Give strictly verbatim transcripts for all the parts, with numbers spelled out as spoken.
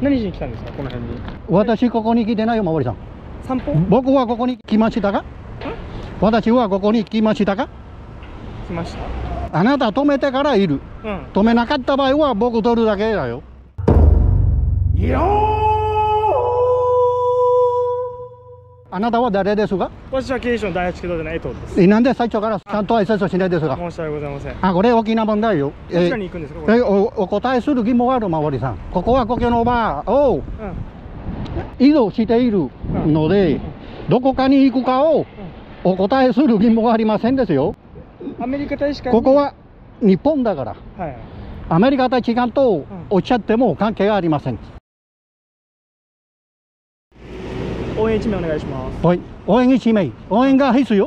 何しに来たんですか、この辺に。 私ここに来てないよ、まわりさん。 散歩？ 僕はここに来ましたか？私はここに来ましたか？ 来ました。 あなた止めてからいる。うん、止めなかった場合は僕取るだけだよ。あなたは誰ですか？ 私は警視庁の第八機動隊の江藤です。 なんで最初からちゃんと挨拶をしないですか？ 申し訳ございません。 あ、これ大きな問題よ。 どちらに行くんですか？これ。 え、お、お答えする義務がある、まわりさん。ここは故郷の場を、うん、移動しているので、うん、どこかに行くかをお答えする義務がありませんですよ。 アメリカ大使館。 ここは日本だから。はい、アメリカ大使館とおっしゃっても関係がありません。 応援一名お願いします。 はい、応援一名、応援が必要。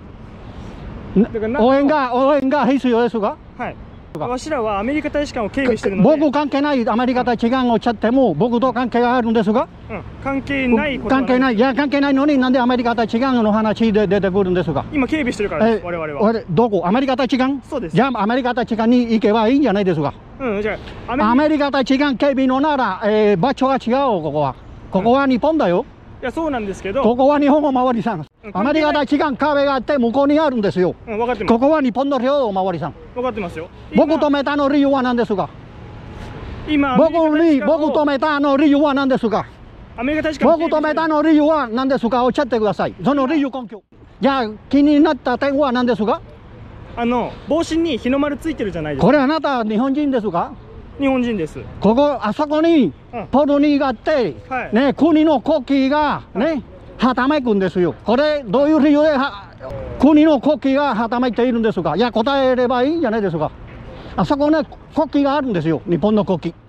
応援が、応援が必要ですが。 はい。わしらはアメリカ大使館を警備しているので。 僕関係ない、アメリカ大使館をおっしゃっても、僕と関係があるんですが。 うん、関係ないことはない。 関係ない、いや、関係ないのに、なんでアメリカ大使館の話で出てくるんですか。 今警備してるからです、我々は。 どこ、アメリカ大使館。 そうです。 じゃあ、アメリカ大使館に行けばいいんじゃないですか。 うん、じゃあ、アメリカ大使館警備のなら、えー、場所が違う、ここは。ここは日本だよ。 いや、そうなんですけど、ここは日本おまわりさん。アメリカ大使館壁があって向こうにあるんですよ。 うん、分かってます。 ここは日本の領土おまわりさん。 分かってますよ。 僕止めたの理由は何ですか？ 今、 僕に、僕止めたの理由は何ですか？ アメリカ大使館。 僕止めたの理由は何ですか？おっしゃってください。その理由根拠。じゃあ、気になった点は何ですか？ あの、帽子に日の丸ついてるじゃないですか。 これあなた日本人ですか？ 日本人です。ここ、あそこに、ポルニーがあって、うん、ね、国の国旗が、ね、はい、はためくんですよ。これ、どういう理由では国の国旗がはためいているんですか？いや、答えればいいんじゃないですか。あそこね、国旗があるんですよ。日本の国旗。